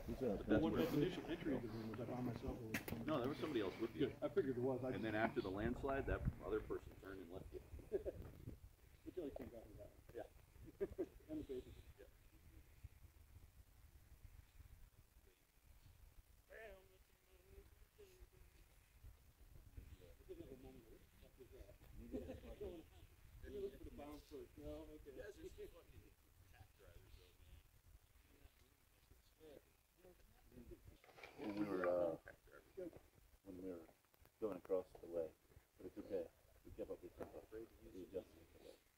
The one initial entry into the room was I found myself. No, there was somebody else with you. Good. I figured there was. And then after the landslide, that other person turned and left you. Which always came back with that one. Yeah. And the baby. Yeah. You look for the bounce first. No, okay. You guys are so fucking hack drivers, though, man. When we were going across the way, but it's okay. We kept up with tempo. We adjusted it.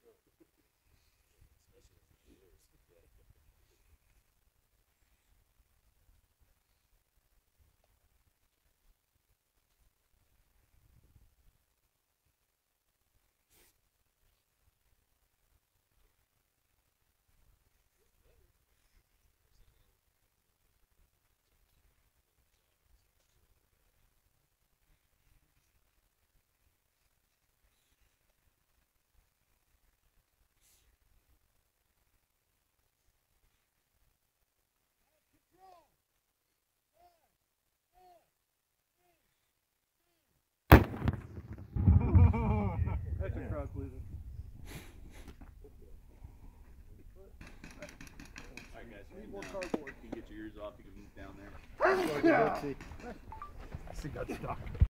That's a crowd pleaser. Alright, guys. Need more cardboard. You can get your ears off. You can move down there. See, got stuck.